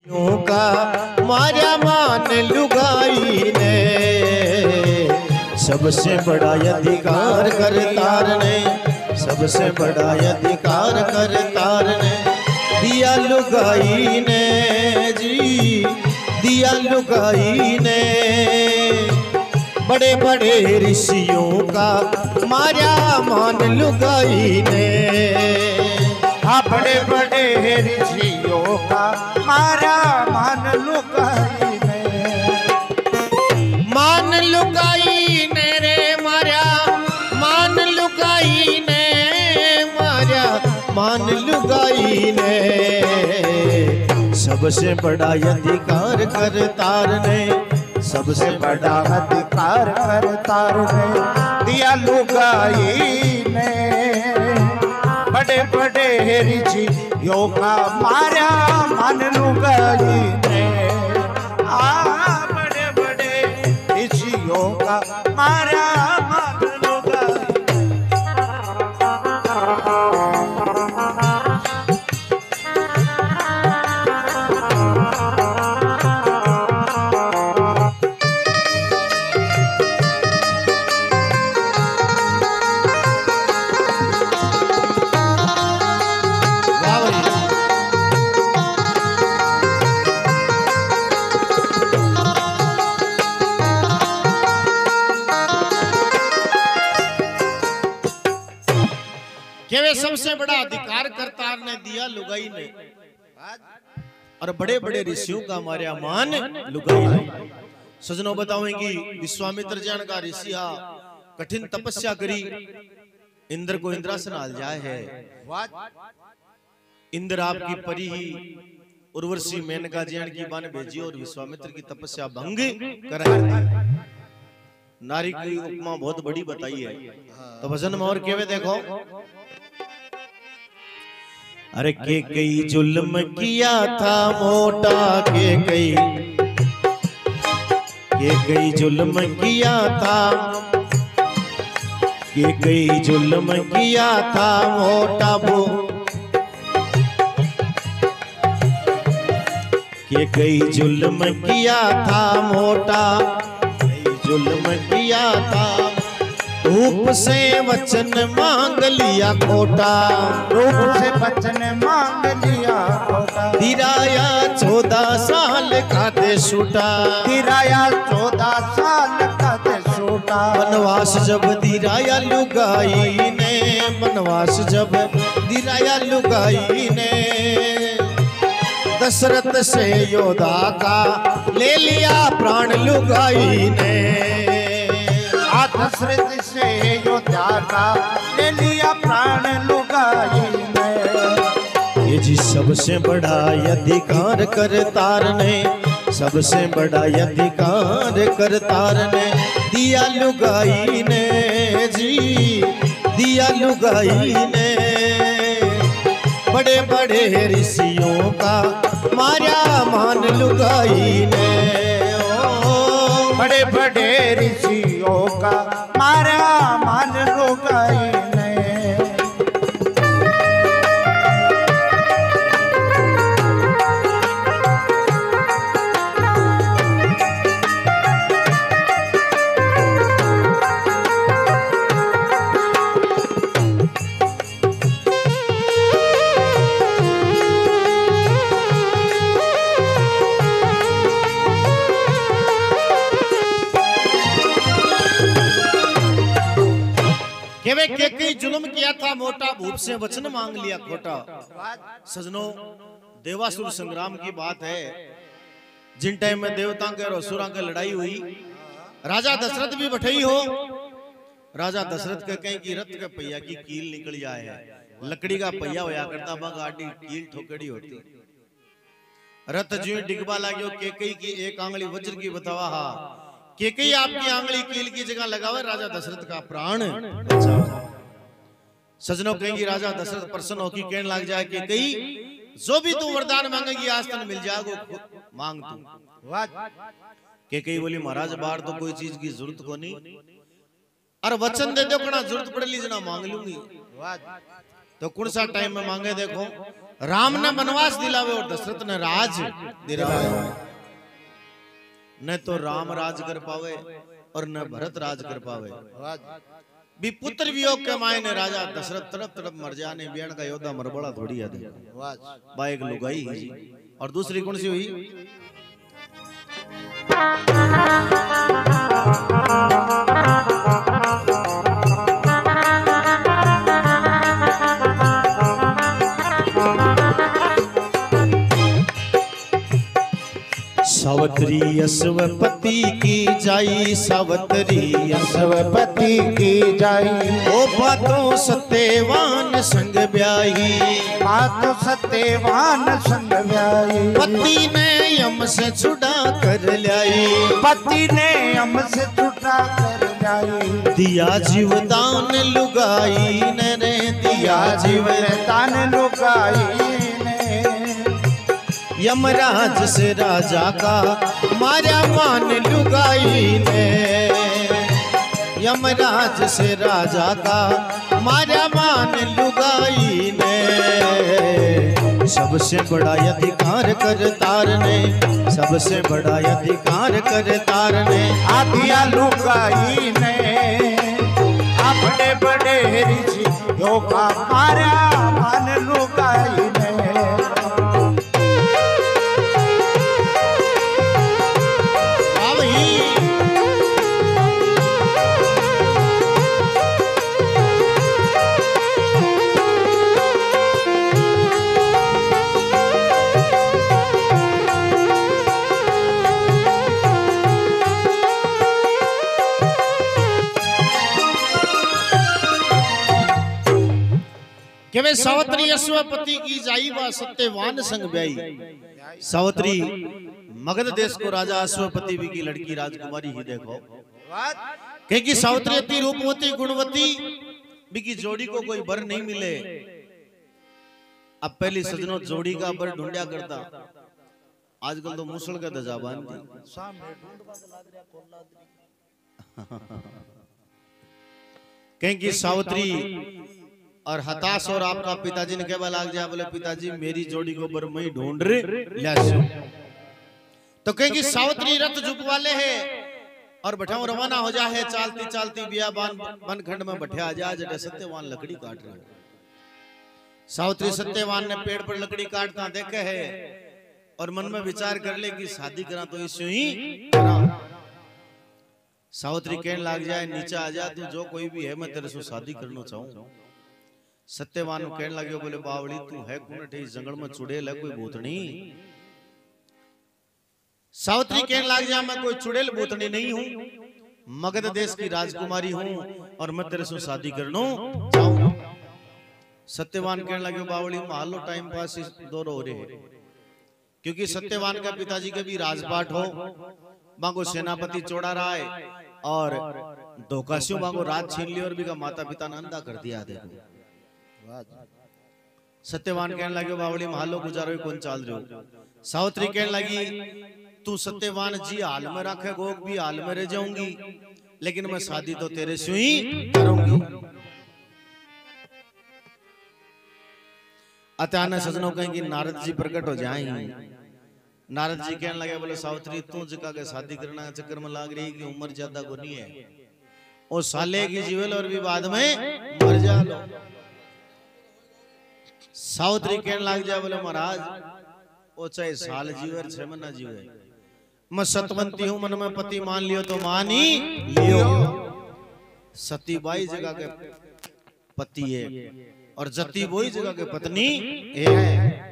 का मारा मान लुगाई ने सबसे बड़ा अधिकार करतार ने, सबसे बड़ा अधिकार करतार ने दिया लुगाई ने जी, दिया लुगाई ने। बड़े बड़े ऋषियों का मारा मान लुगाई ने, हाँ बड़े बड़े ऋषियों का मारा मान लुगाई ने, मान लुगाई ने रे मारा मान लुगाई ने, मारा मान लुगाई ने। सबसे बड़ा अधिकार करतार ने, सबसे बड़ा अधिकार करतार ने दिया लुगाई ने। बड़े बड़े ऋषियों का मारा मान लुगाई ने, बड़े बड़े ऋषियों का मारा मान लुगाई। सबसे बड़ा अधिकार करतार ने दिया लुगाई ने, और बड़े बड़े ऋषियों का मारा मान लुगाई ने। सजनों बताओगे विश्वामित्र जन का ऋषि कठिन तपस्या करी, इंद्र को इंद्रासन हाल जाए है। इंद्र आपकी परी ही उर्वशी मेनका जैन की बान भेजी और विश्वामित्र की तपस्या भंग कराई। नारी की उपमा बहुत बड़ी बताई है। तो भजन में और केवे देखो, अरे के कई जुल्म किया था मोटा, के कई जुल्म किया था, के कई जुल्म किया था मोटा वो, के कई जुल्म किया था मोटा, कई जुल्म किया था। रूप से वचन मांग लिया खोटा, रूप से वचन मांग लिया खोटा। दिराया 14 साल का दे छूटा, दिराया 14 साल का दे छूटा। वनवास जब दिराया लुगाई ने, वनवास जब दिराया लुगाई ने। दशरथ से योद्धा का ले लिया प्राण लुगाई ने, दशरथ से योद्धा का ले लिया प्राण लुगाई ने। ये जी सबसे बड़ा अधिकार करतार ने, सबसे बड़ा अधिकार करतार ने दिया लुगाई ने जी, दिया लुगाई ने। बड़े बड़े ऋषियों का मारा मान लुगाई ने, बड़े बड़े ऋषियों का मारा मान लुगाई ने। के कई जुल्म किया था मोटा, भूप से वचन मांग लिया खोटा। सजनों देवासुर संग्राम की बात है, जिन टाइम में देवताओं के और असुरों की लड़ाई हुई, राजा दशरथ भी बठई हो। राजा दशरथ के कहीं की रथ के पहिया की कील निकल जाए है, लकड़ी का पहिया होया करता, वहां गाड़ी कील ठोकड़ी होती। रथ जो डिगबा लाग्यो, के कई की एक आंगली वज्र की बतावा, के कई आपकी आंगली कील की जगह लगावे, राजा दशरथ का प्राण बचाओ। सजनों कहेंगी राजा दशरथ प्रसन्न होकर कहने लग जाए कि कई जो भी तू वरदान मांगेगी आज तक मिल जाएगा, मांग तू। के कई बोली महाराज बाहर तो कोई चीज की जरूरत को नहीं, और वचन दे दो कना जरूरत पड़े ली जना मांग लूंगी। तो कौन सा टाइम में मांगे देखो, राम ने वनवास दिलावे और दशरथ ने राज दिलावे। न तो राम राज कर पावे और न भरत राज कर पावे। भी पुत्र वियोग के मायने राजा दशरथ तड़प तड़प मर जाने बियान का योद्धा मरबड़ा थोड़ी याद बा एक लुगाई ही। और दूसरी कौन सी हुई? सावत्री अश्वपति की जाई, सावत्री अश्वपति की जाई। ओ बातों सत्यवान संग ब्याही, बातों सत्यवान संग ब्याही। पति ने यम से छुड़ा कर लाई, पति ने यम से छुड़ा कर लाई। दिया जीवदान लुगाई ने रे, दिया जीवदान लुगाई। यमराज से राजा का मारा मान लुगाई ने, यमराज से राजा का मारा मान लुगाई ने। सबसे बड़ा अधिकार कर तार ने, सबसे बड़ा अधिकार कर तार ने। आदिया लुगाई ने अपने बड़े ऋषियों का मारा मान लुगाई ने। के वे सावत्री अश्वपति की जाई व सत्यवान संग ब्याई। सावत्री मगध देश को राजा अश्वपति की लड़की राजकुमारी ही देखो। क्योंकि सावत्री अति रूपवती गुणवती की जोड़ी को कोई बर नहीं मिले। अब पहली सजनों जोड़ी का बर ढूंढा करता, आजकल तो मुसल का दजा बांधी। क्योंकि सावत्री और हताश और आपका पिताजी ने कहवा लाग जाए, बोले पिताजी मेरी जोड़ी को बर मैं ढूंढ रहे। तो कहेंगे सावत्री रथ जुप वाले है और बैठाओ रवाना हो जाए। चालती चालती बियाबान बनखंड में बैठे आ जाए। सत्यवान लकड़ी काट रहे। सावत्री सत्यवान ने पेड़ पर लकड़ी काटता देखे है और मन में विचार कर ले कि शादी करा तो इस ही करा। सावत्री कहने लाग जाए नीचे आ जा, तू जो कोई भी है मैं तेरे से शादी करना चाहूं। सत्यवान कहने लगे, बोले बावड़ी तू है कौन ठे जंगल में चुड़ैल है कोई भूतनी? सावत्री कहने लग जा मैं कोई चुड़ैल भूतनी नहीं हूं, मगध देश की राजकुमारी हूं और मैं तेरे से शादी करना चाहूं। सत्यवान कहने लगे बावड़ी मालो टाइम पास दो हो रहे हैं, क्योंकि सत्यवान का पिताजी के भी राजपाट हो, बांगो सेनापति चौड़ा राय और धोखासियों बांगो राज छीन लिया और भी का माता पिता ने अंधा कर दिया। देखो सत्यवान कहने लगे बावड़ी महालो गुजारो कौन चाल रहे हो। सावत्री कहने लगी तू सत्यवान जी हाल में रखे गोग भी हाल में रह जाऊंगी, लेकिन मैं शादी तो तेरे से ही करूंगी। अचानक सजनों कहेंगे नारद जी प्रकट हो जाएंगे। नारद जी कहने लगे बोले सावत्री तू जिका के शादी करना चक्कर में लाग रही कि उम्र ज्यादा को नहीं है, ओ साले की जीवल और भी बाद में मर जा लो। सावत्री कहने लग जाए बोले महाराज ओ चाहे साल जीवे छह महीना जीवे, मैं सतवंती हूं, मन में पति मान लियो तो मान ही लियो। सती बाई जगह के पति है और जती बोई जगह के पत्नी है।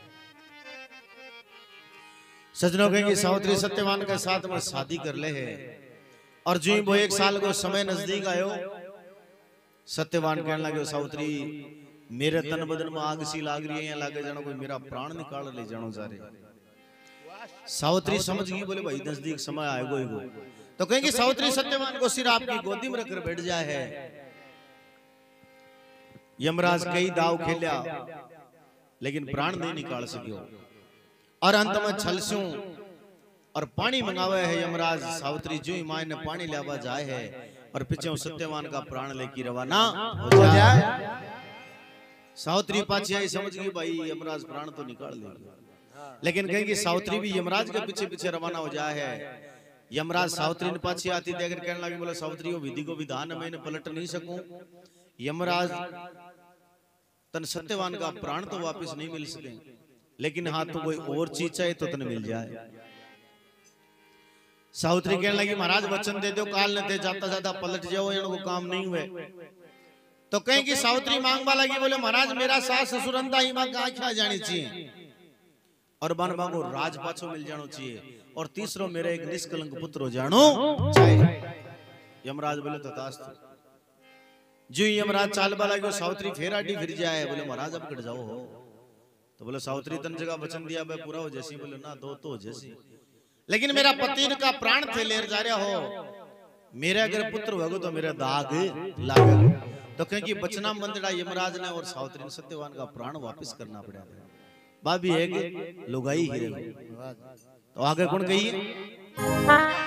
सजनों कहेंगे सावत्री सत्यवान के साथ में शादी कर ले है और जो ही वो 1 साल को समय नजदीक आयो, सत्यवान कहने लगे सावत्री मेरे तन बदन में आग सी लाग रही है, यहाँ लागे जानो कोई मेरा प्राण निकाल ले जानो जा रहे। सावत्री समझ गई, बोले भाई नजदीक समय आएगो ही गो। तो कहेंगे सावत्री सत्यवान को सिर आपकी गोदी में रखकर बैठ जाए है। यमराज कई दाव खेलिया लेकिन प्राण नहीं निकाल सकियो और अंत में छलस्यों और पानी मंगावे है यमराज। सावत्री जो ही मां ने पानी लावा जाए है और पीछे सत्यवान का प्राण लेकर रवाना हो जाए। सावित्री पाछी आई, समझ गई भाई यमराज प्राण तो निकाल लेगी, लेकिन कहेंगे सावित्री भी यमराज के पीछे पीछे रवाना हो जाए है। यमराज सावित्री ने पाछी आती देखकर कहने लगे, बोले सावित्री विधि को विधान मैं पलट नहीं सकूं, यमराज तन सत्यवान का प्राण तो वापस नहीं मिल सके, लेकिन हाँ तो कोई और चीज चाहे तो तन मिल जाए। सावित्री कहने लगी, महाराज वचन दे दो, काल न थे जाता जाता पलट जाओ, इनको काम नहीं हुए। तो कहें कि सावित्री मांगवा लगी, बोले महाराज मेरा सास ससुर अंधा ही मां का क्या जानी चाहिए, और बन मांगो राज पाछो मिल जानो चाहिए, और तीसरो मेरे एक निष्कलंक पुत्र हो जानो चाहिए। यमराज बोले तथास्तु। जो यमराज चाल बाला गयो, सावित्री फेर आडी फिर जाए, बोले महाराज अब कट जाओ हो। तो बोले सावित्री तन जगह वचन दिया भाई पूरा हो जैसी, बोले ना दो तो हो जैसी, लेकिन मेरा पति का प्राण थे लेर जा रहा हो, मेरे अगर पुत्र होगो तो मेरा दाग लागेगा। तो क्योंकि बचना मंदड़ा यमराज ने और सावित्री ने सत्यवान का प्राण वापस करना पड़ा। भाभी है कि लुगाई ही रहे। तो आगे कौन कही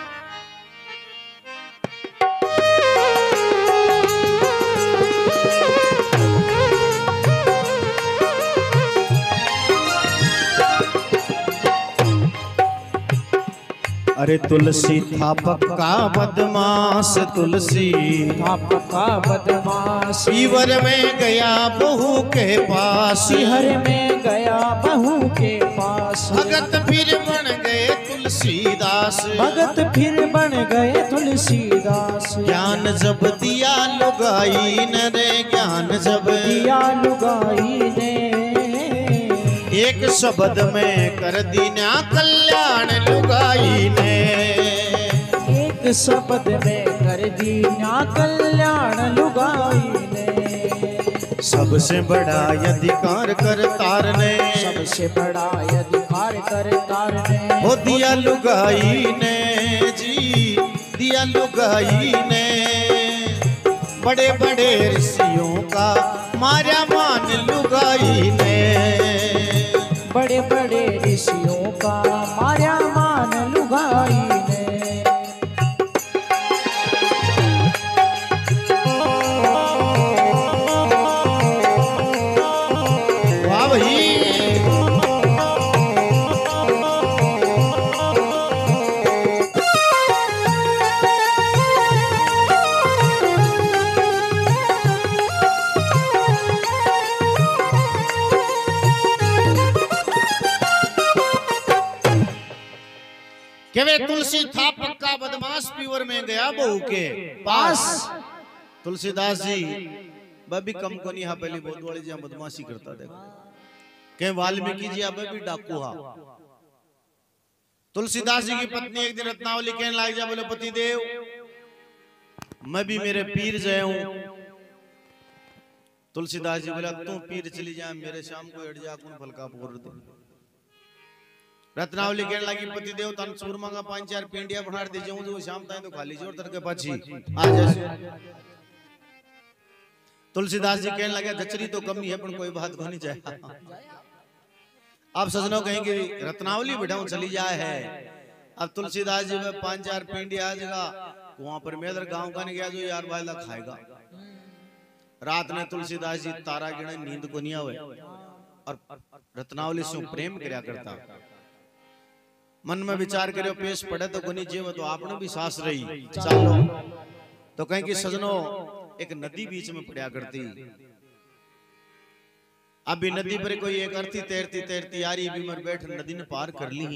अरे तुलसी था पक्का बदमाश, तुलसी था पक्का बदमाश, पीवर में गया बहू के पास, हर में गया बहू के पास, भगत फिर बन गए तुलसीदास, भगत फिर बन गए तुलसीदास। ज्ञान जब दिया लुगाई ने रे, ज्ञान जब दिया लुगाई ने, एक शब्द में कर दीना कल्याण लुगाई ने, एक शब्द में कर दीना कल्याण लुगाई ने। सबसे बड़ा अधिकार कर तार ने, सबसे बड़ा अधिकार कर तार ने, हो दिया लुगाई ने जी, दिया लुगाई ने। बड़े बड़े ऋषियों का मारा मान लुगाई ने, बड़े बड़े ऋषियों का मारा मान लुगाई ने। वाह भाई। तुलसी था पक्का बदमाश, पीवर में गया बहू के पास। तुलसीदास जी बबी कम को नहीं, पहले बहुत वाली जी बदमाशी करता देखो, कहीं वाल्मीकि जी भी डाकू हा। तुलसीदास जी की पत्नी एक दिन रत्नावली कहने लग जा, बोले पति देव मैं भी मेरे पीर जय हूं। तुलसीदास जी बोला तू पीर चली जा, मेरे शाम को अड़ जा कौन फलका पोर दे। रत्नावली कहने लगी पति देव तन सूरमा का 5-4 पेंडिया बना दे जाऊं जो शाम ताई तो खाली जोर तरके पाछी आ जा। तुलसीदास जी कहने लगे जचरी तो कमी है पर कोई बात को नहीं चाहे। अब सजनों कहेंगे रत्नावली बिठाऊं चली जाए है। अब तुलसीदास जी में 5-4 पेंडिया आ जाएगा वहां पर मेदर गांव का नहीं गया जो यार वायदा खाएगा। रात ने तुलसीदास जी तारा गिने नींद को नहीं आवे और रत्नावली से प्रेम करया करता। मन में विचार करो पेश पड़े तो गुनी जीव तो आपने भी सांस रही चलो। तो कहें कि सजनों एक नदी बीच में पड़ा करती। अभी नदी पर कोई एक अर्थी तैरती तैरती आ रही भी मर बैठ नदी ने पार कर ली।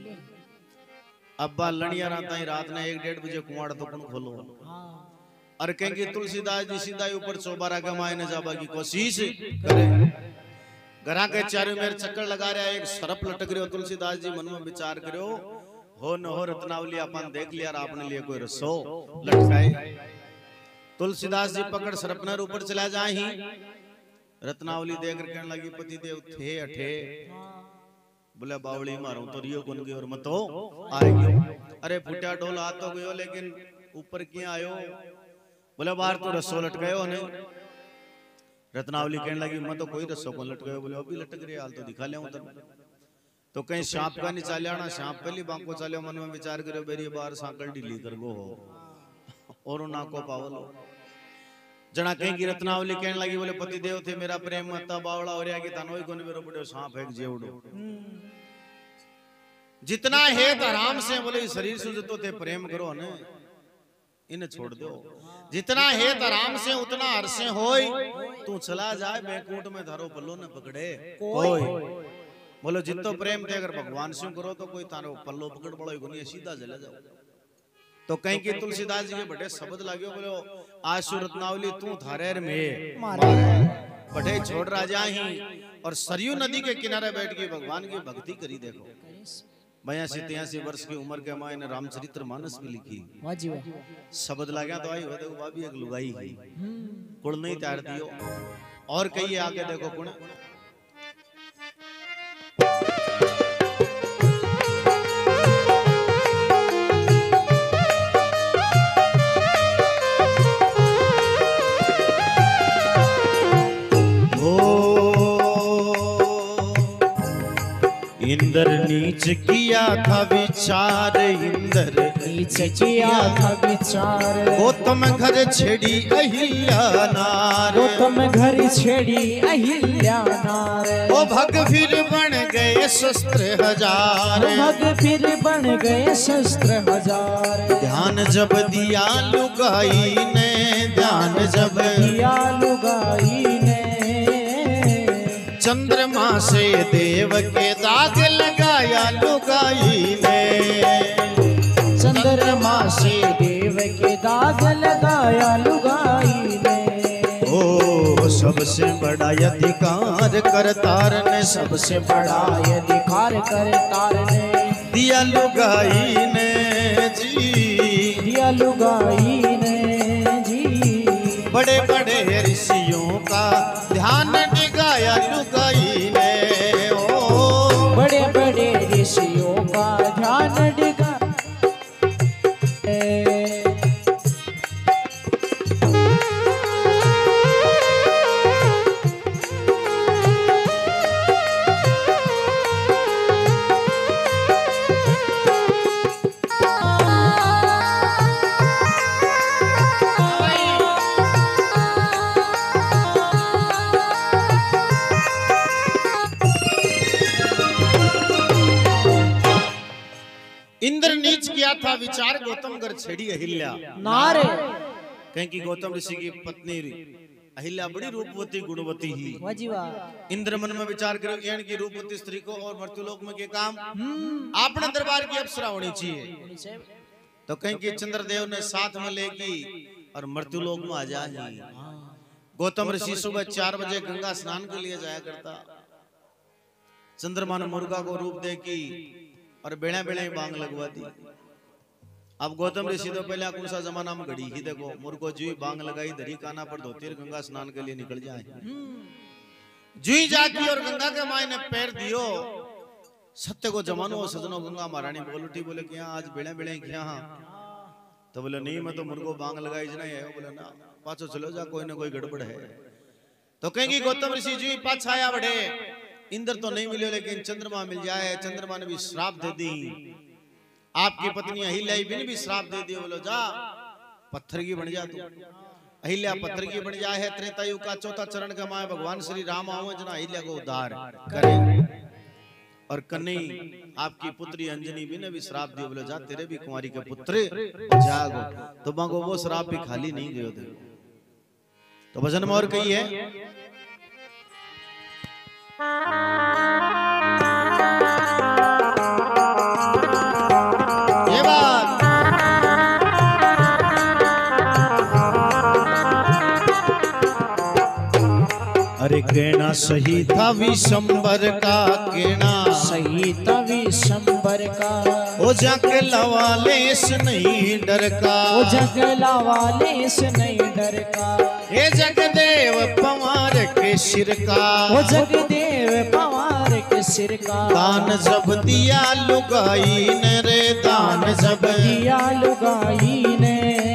अब्बा लड़िया रात ने 1-1:30 बजे कुआड़ तो कौन खोलो और कहेंगे तुलसीदास जी सीधा ऊपर चौबारा के मायने जाबा की कोशिश करे। घरा के चारों मेरे चक्कर लगा रहा है एक सरप लटक रहे हो। तुलसीदास जी मन में विचार करो हो न हो रत्नावली अपन देख लिया आपने लिए कोई रसो लटकाए। तुलसीदास जी पकड़ सरपनर ऊपर चला जाए ही रत्नावली देख कहने लगी पति देव थे अठे। बोले बावली मारो तो रियो कौन गई और मतो आएगी। अरे फुटिया डोल आ तो गयो लेकिन ऊपर क्यों आयो। बोले बाहर तो रसो लटकायो ने। रत्नावली कहने लगी मैं तो कोई रस्सों को लटक गयो। बोले अभी लटक रही हाल तो दिखा लिया उधर। तो कहीं सांप का नहीं चालिया ना सांप पहली बांको चालियो मन में विचार करो बेरी बार सांकल ढीली कर गो हो और ना को पावल हो। जना कहीं की रत्नावली कहने लगी बोले पति देव थे मेरा प्रेम मता बावड़ा हो रहा कि तानोई कोने मेरो बड़ो सांप है जेवड़ो जितना है आराम से बोले शरीर से जो थे प्रेम करो ने इन्हें छोड़ दो जितना है आराम से उतना हर्षे होय तू चला जाए बैकुंठ में धारो पल्लो न पकड़े कोई बोलो जितो प्रेम थे अगर भगवान से करो तो कोई तारो पल्लो पकड़ पड़ो गुनी सीधा चले जाओ तो कहीं की तुलसीदास जी के बड़े शब्द लाग्यो बोलो आशु रत्नावली तू थारेर में बड़े छोड़ राजा ही और सरयू नदी के किनारे बैठ के भगवान की भक्ति करी देखो 82-83 वर्ष की उम्र के मायने रामचरित्र मानस में लिखी शब्द लाग्या तो आई देखो वह भी एक लुगाई ही कुल नहीं तैयार दियो और कहीं आगे देखो कुण इंद्र नीच किया था विचार इंद्र नीच किया था विचार गौतम घर छेड़ी अहिल्या नार गौतम घर छेड़ी अहिल्या नार ओ भग फिर बन गए शस्त्र हजार भग फिर बन गए शस्त्र हजार ध्यान जब दिया लुगाई ने ध्यान जब दिया लुगाई ने चंद्रमा से देव के दाग लगाया लुगाई ने चंद्रमा से देव के दाग लगाया लुगाई ने ओ सबसे बड़ा अधिकार करतार ने सबसे बड़ा अधिकार करतार ने दिया लुगाई ने जी दिया लुगाई ने जी बड़े बड़े ऋषियों का ध्यान डिगाया लुगाई ने ओ बड़े बड़े ऋषियों का ध्यान डिगा इंद्र नीच किया था विचार गौतम घर छेड़ी अहिल्या नारे कहीं की गौतम ऋषि की पत्नी अहिल्या बड़ी रूपवती गुणवती ही वाजीवा इंद्र मन में विचार करो यानी की रूपवती स्त्री को और मृत्युलोक में के काम अपने दरबार की अप्सरा होनी चाहिए तो कहीं की चंद्रदेव ने साथ में लेगी और मृत्युलोक में आ जाए गौतम ऋषि सुबह 4 बजे गंगा स्नान के लिए जाया करता चंद्रमा ने मुर्गा को रूप दे की और बेड़ा बेड़ा ही बांग लगवा दी अब गौतम ऋषि तो पहले कौन सा जमाना में घड़ी ही देखो मुर्गो जुई बांग लगाई दरी काना पर धोती गंगा स्नान के लिए निकल जाए जुई जाती और गंगा के मायने पैर दियो सत्य को जमानो सजनो गंगा महारानी बोल उठी बोले कि आज बेड़ा बेड़ा ही किया तो बोले नहीं मैं तो मुर्गो बांग लगाई जना है बोले ना पाछो चलो जा कोई ना कोई गड़बड़ है तो कहेंगी गौतम ऋषि जी पाछा आया बढ़े इंद्र तो नहीं मिले लेकिन चंद्रमा मिल जाए चंद्रमा ने भी श्राप दे दी आपकी पत्नी अहिल्या भी ने भी श्राप दे दिया बोलो जा पत्थर की बन जा तू अहिल्या पत्थर की बन जाए है त्रेता युग का चौथा चरण का माए भगवान श्री राम आओ जना अहिल्या को उद्धार करे और कन्नी आपकी पुत्री अंजनी भी ने भी श्राप दिया बोलो जा तेरे भी कुंवारी के पुत्र जागो तो मांगो वो श्राप भी खाली नहीं गयो थे तो भजन में और कही है ये बात अरे कहना सही था विशंबर का कहना सही था विशंबर का ओ जगला वाले से नहीं डर का ओ जगला वाले से नहीं डर का हे जगदेव पवार के सिर का ओ जगदेव पवार के सिर का दान जब दिया लुगाई ने रे दान जब दिया लुगाई ने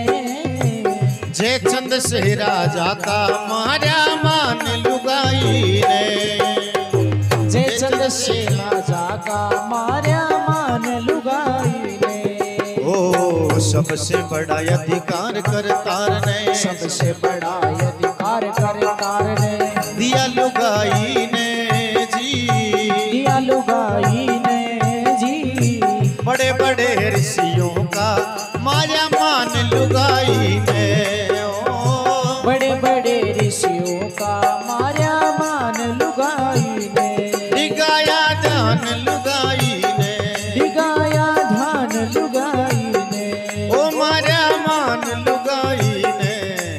जय चंद से राजा का मारा मान लुगाई ने जय चंद से राजा का मारा मान लुगाई ने ओ सब सबसे बड़ा अधिकार करतार ने, सबसे बड़ा अधिकार करतार ने, दिया लुगाई ने जी, दिया लुगाई ने जी। बड़े बड़े ऋषियों का माया मान लुगाई ने, बड़े बड़े ऋषियों का माया मान लुगाई ने, डिगाया ध्यान लुगाई ने, डिगाया ध्यान लुगाई ने, ओ माया मान लुगाई ने।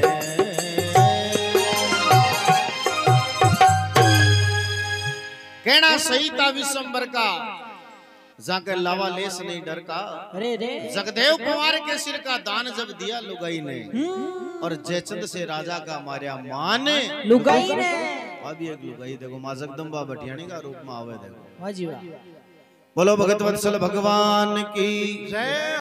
कहना सही था विशंबर का, जाके लावा लेस नहीं डर का। अरे रे जगदेव कुमार के सिर का दान जब दिया लुगाई ने, और जयचंद से राजा का मार्या माने लुगाई ने। अभी एक लुगाई देखो मां जगदम्बा भटियाणी का रूप में आवे देखो। वाह जी वाह। बोलो भगत वत्सल भगवान की जय।